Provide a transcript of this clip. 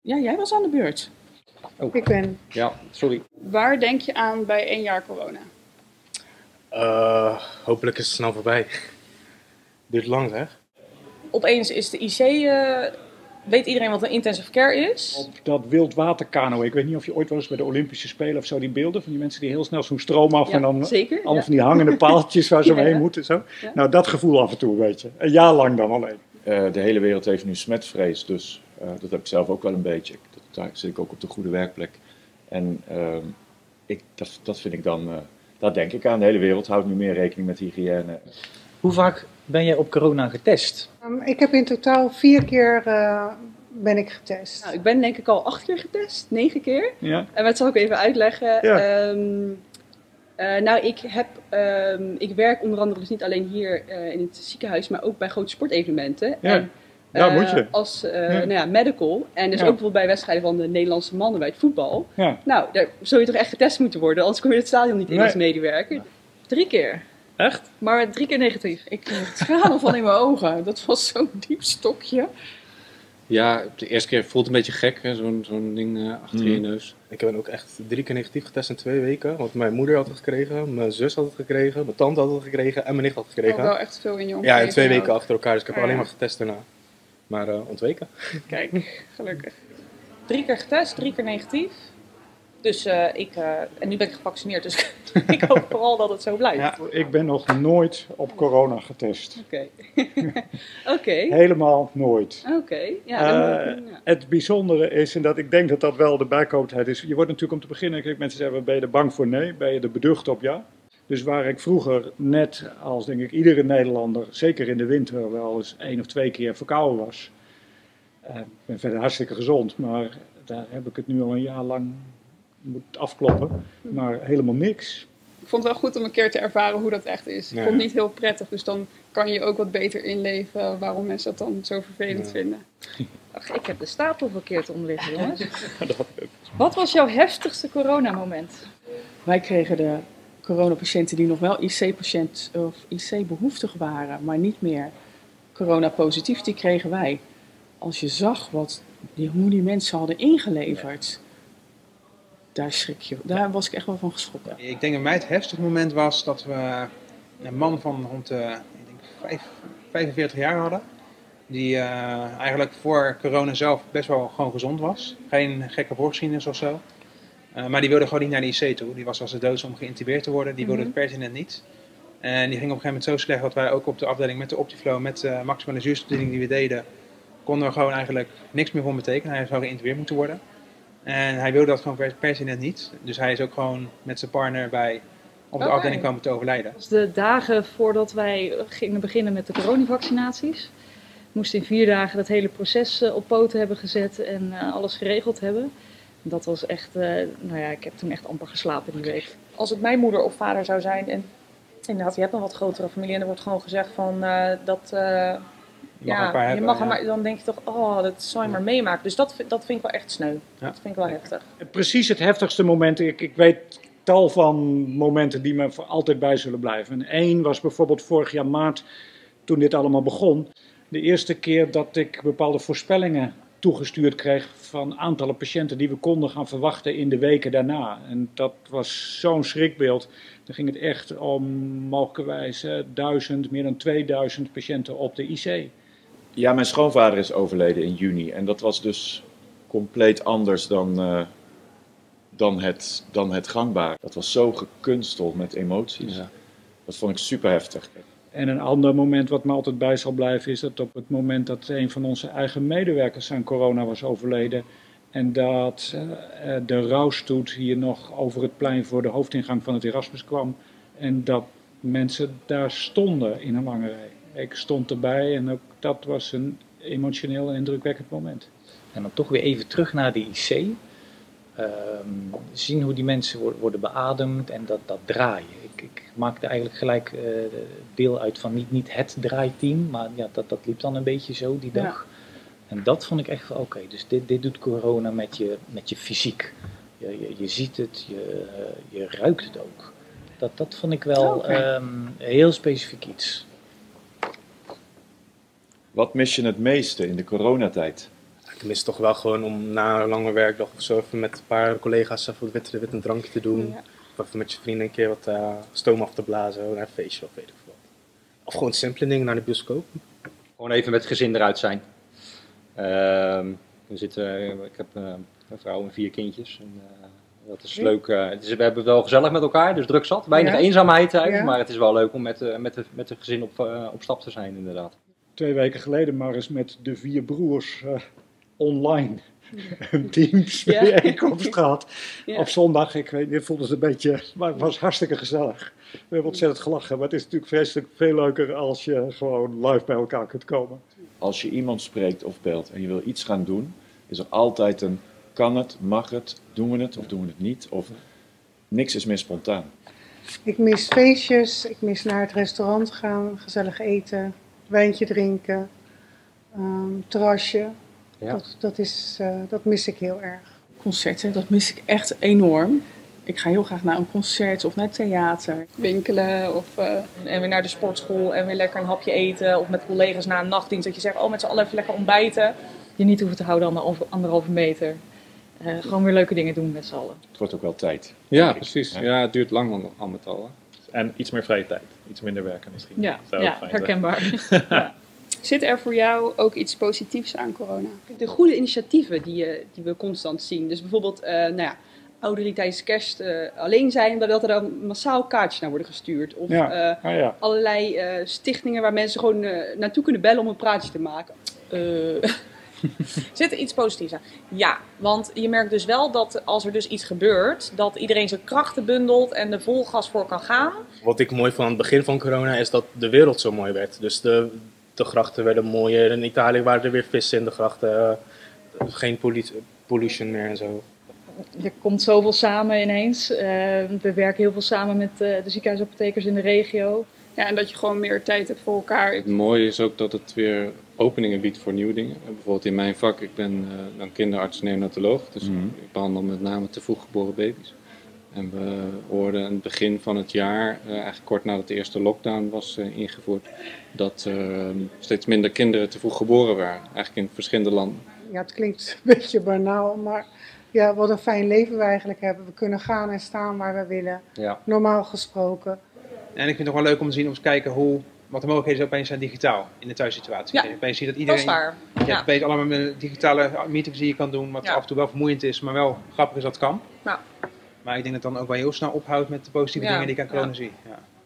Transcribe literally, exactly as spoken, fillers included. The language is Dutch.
Ja, jij was aan de beurt. Oh. Ik ben... Ja, sorry. Waar denk je aan bij één jaar corona? Uh, hopelijk is het snel voorbij. Duurt lang, zeg. Opeens is de I C... Uh, weet iedereen wat een intensive care is? Op dat wildwaterkano. Ik weet niet of je ooit wel eens bij de Olympische Spelen of zo die beelden van die mensen die heel snel zo'n stroom af ja, en dan zeker, allemaal ja. van die hangende paaltjes waar ze ja. omheen moeten. Zo. Ja. Nou, dat gevoel af en toe, weet je. Een jaar lang dan alleen. Uh, de hele wereld heeft nu smetvrees, dus uh, dat heb ik zelf ook wel een beetje. Dat, daar zit ik ook op de goede werkplek. En uh, ik, dat, dat vind ik dan, uh, daar denk ik aan. De hele wereld houdt nu meer rekening met hygiëne. Hoe vaak ben jij op corona getest? Um, ik heb in totaal vier keer uh, ben ik getest. Nou, ik ben denk ik al acht keer getest, negen keer. Ja. En dat zal ik even uitleggen. Ja. Um, uh, nou, ik, heb, um, ik werk onder andere dus niet alleen hier uh, in het ziekenhuis, maar ook bij grote sportevenementen. Ja. En, Ja, uh, moet je. Als uh, ja. nou ja, medical. En dus ja. ook bijvoorbeeld bij wedstrijden van de Nederlandse mannen bij het voetbal. Ja. Nou, daar zou je toch echt getest moeten worden, anders kom je het stadion niet in nee. als medewerker. Drie keer. Echt? Maar drie keer negatief. Ik kreeg tranen van in mijn ogen. Dat was zo'n diep stokje. Ja, de eerste keer voelt het een beetje gek, zo'n zo'n ding uh, achter mm. je neus. Ik ben ook echt drie keer negatief getest in twee weken. Want mijn moeder had het gekregen, mijn zus had het gekregen, mijn tante had het gekregen en mijn nicht had het gekregen. Oh, wel echt veel in je omgeving. Ja, in twee weken achter elkaar. Dus ik heb ja. alleen maar getest daarna. Maar uh, ontweken. Kijk, gelukkig. Drie keer getest, drie keer negatief. Dus uh, ik, uh, en nu ben ik gevaccineerd, dus ik hoop vooral dat het zo blijft. Ja, ik ben nog nooit op corona getest. Oké. Okay. Helemaal nooit. Oké. Okay. Ja, uh, ja. Het bijzondere is, en dat ik denk dat dat wel de bijkomendheid is. Je wordt natuurlijk om te beginnen, kijk, mensen zeggen, ben je er bang voor? Nee. Ben je er beducht op? Ja. Dus waar ik vroeger net als denk ik iedere Nederlander, zeker in de winter, wel eens één of twee keer verkouden was. Uh, ik ben verder hartstikke gezond, maar daar heb ik het nu al een jaar lang moet afkloppen, maar helemaal niks. Ik vond het wel goed om een keer te ervaren hoe dat echt is. Ik ja. vond het niet heel prettig, dus dan kan je ook wat beter inleven waarom mensen dat dan zo vervelend ja. vinden. Ach, ik heb de stapel verkeerd omliggen, jongens. Wat was jouw heftigste coronamoment? Wij kregen de coronapatiënten die nog wel I C-patiënt of I C-behoeftig waren, maar niet meer corona-positief, die kregen wij. Als je zag wat die, hoe die mensen hadden ingeleverd, daar schrik je. Daar was ik echt wel van geschrokken. Ik denk dat bij mij het heftigste moment was dat we een man van rond uh, ik denk vijfenveertig jaar hadden. Die uh, eigenlijk voor corona zelf best wel gewoon gezond was. Geen gekke voorgeschiedenis of zo. Uh, maar die wilde gewoon niet naar de I C toe. Die was als de dood om geïntubeerd te worden. Die wilde mm-hmm. het pertinent niet. En die ging op een gegeven moment zo slecht dat wij ook op de afdeling met de Optiflow, met de maximale zuurstofbediening die we deden, konden er gewoon eigenlijk niks meer voor betekenen. Hij zou geïntubeerd moeten worden. En hij wilde dat gewoon pertinent niet. Dus hij is ook gewoon met zijn partner bij op de okay. afdeling komen te overlijden. Dus de dagen voordat wij gingen beginnen met de coronavaccinaties, moesten in vier dagen dat hele proces op poten hebben gezet en uh, alles geregeld hebben. Dat was echt, uh, nou ja, ik heb toen echt amper geslapen die week. Als het mijn moeder of vader zou zijn en inderdaad, je hebt een wat grotere familie en er wordt gewoon gezegd van uh, dat... Uh, Je mag ja, hebben, je mag ja. maar, dan denk je toch, oh, dat zal je maar meemaken. Dus dat, dat vind ik wel echt sneu. Ja. Dat vind ik wel heftig. Precies het heftigste moment. Ik, ik weet tal van momenten die me voor altijd bij zullen blijven. En één was bijvoorbeeld vorig jaar maart, toen dit allemaal begon. De eerste keer dat ik bepaalde voorspellingen toegestuurd kreeg van aantallen patiënten die we konden gaan verwachten in de weken daarna. En dat was zo'n schrikbeeld. Dan ging het echt om mogelijkerwijs duizend, meer dan tweeduizend patiënten op de I C. Ja, mijn schoonvader is overleden in juni en dat was dus compleet anders dan, uh, dan, het, dan het gangbare. Dat was zo gekunsteld met emoties. Ja. Dat vond ik super heftig. En een ander moment wat me altijd bij zal blijven is dat op het moment dat een van onze eigen medewerkers aan corona was overleden en dat uh, de rouwstoet hier nog over het plein voor de hoofdingang van het Erasmus kwam en dat mensen daar stonden in een lange rij. Ik stond erbij en ook dat was een emotioneel en indrukwekkend moment. En dan toch weer even terug naar de I C. Um, zien hoe die mensen worden, worden beademd en dat, dat draaien. Ik, ik maakte eigenlijk gelijk uh, deel uit van niet, niet het draaiteam, maar ja, dat, dat liep dan een beetje zo die dag. Ja. En dat vond ik echt van oké, okay, dus dit, dit doet corona met je, met je fysiek. Je, je, je ziet het, je, uh, je ruikt het ook. Dat, dat vond ik wel okay. um, heel specifiek iets. Wat mis je het meeste in de coronatijd? Ik mis het toch wel gewoon om na een lange werkdag of zo even met een paar collega's even wat wit, wit een drankje te doen. Ja. Of even met je vrienden een keer wat uh, stoom af te blazen, naar een feestje of weet ik veel. Of gewoon simpele dingen naar de bioscoop. Gewoon even met het gezin eruit zijn. Uh, we zitten, ik heb uh, een vrouw en vier kindjes. En, uh, dat is leuk. Uh, het is, we hebben het wel gezellig met elkaar, dus druk zat. Weinig ja. eenzaamheid thuis, ja. maar het is wel leuk om met, uh, met, de, met het gezin op, uh, op stap te zijn inderdaad. Twee weken geleden maar eens met de vier broers uh, online een teamsbijeenkomst ja. gehad. Ja. Op zondag, ik weet niet, voelde het een beetje, maar het was hartstikke gezellig. We hebben ontzettend gelachen, maar het is natuurlijk vreselijk veel leuker als je gewoon live bij elkaar kunt komen. Als je iemand spreekt of belt en je wil iets gaan doen, is er altijd een kan het, mag het, doen we het of doen we het niet, of niks is meer spontaan. Ik mis feestjes, ik mis naar het restaurant gaan, gezellig eten, wijntje drinken, um, terrasje. Ja. Dat, dat, is, uh, dat mis ik heel erg. Concerten, dat mis ik echt enorm. Ik ga heel graag naar een concert of naar theater. Winkelen of uh, en weer naar de sportschool en weer lekker een hapje eten. Of met collega's na een nachtdienst dat je zegt, oh met z'n allen even lekker ontbijten. Je niet hoeven te houden aan de anderhalve meter. Uh, gewoon weer leuke dingen doen met z'n allen. Het wordt ook wel tijd. Ja, precies. Ja, ja het duurt lang al met al. Hè. En iets meer vrije tijd. Iets minder werken misschien. Ja, ja herkenbaar. ja. Zit er voor jou ook iets positiefs aan corona? De goede initiatieven die, uh, die we constant zien. Dus bijvoorbeeld, uh, nou ja, ouderen die tijdens kerst uh, alleen zijn, dat er dan massaal kaartjes naar worden gestuurd. Of ja. Uh, oh, ja. allerlei uh, stichtingen waar mensen gewoon uh, naartoe kunnen bellen om een praatje te maken. Uh. Zit er iets positiefs aan? Ja, want je merkt dus wel dat als er dus iets gebeurt, dat iedereen zijn krachten bundelt en er vol gas voor kan gaan. Wat ik mooi vond aan het begin van corona is dat de wereld zo mooi werd. Dus de, de grachten werden mooier. In Italië waren er weer vissen in de grachten. Geen pollution meer en zo. Er komt zoveel samen ineens. Uh, we werken heel veel samen met uh, de ziekenhuisapothekers in de regio. Ja, en dat je gewoon meer tijd hebt voor elkaar. Het mooie is ook dat het weer openingen biedt voor nieuwe dingen. Bijvoorbeeld in mijn vak, ik ben uh, dan kinderarts neonatoloog, dus mm-hmm. ik behandel met name te vroeg geboren baby's. En we hoorden aan het begin van het jaar, uh, eigenlijk kort nadat de eerste lockdown was uh, ingevoerd, dat uh, steeds minder kinderen te vroeg geboren waren, eigenlijk in verschillende landen. Ja, het klinkt een beetje banaal, maar ja, wat een fijn leven we eigenlijk hebben. We kunnen gaan en staan waar we willen, ja. Normaal gesproken. En ik vind het toch wel leuk om te zien, om te kijken hoe, wat de mogelijkheden opeens zijn digitaal in de thuissituatie. Ja, opeens zie je dat iedereen, dat is waar. Je ja. hebt opeens allemaal digitale meetings die je kan doen, wat ja. af en toe wel vermoeiend is, maar wel grappig is dat het kan. Ja. Maar ik denk dat het dan ook wel heel snel ophoudt met de positieve ja. dingen die ik aan corona ja. zie. Ja.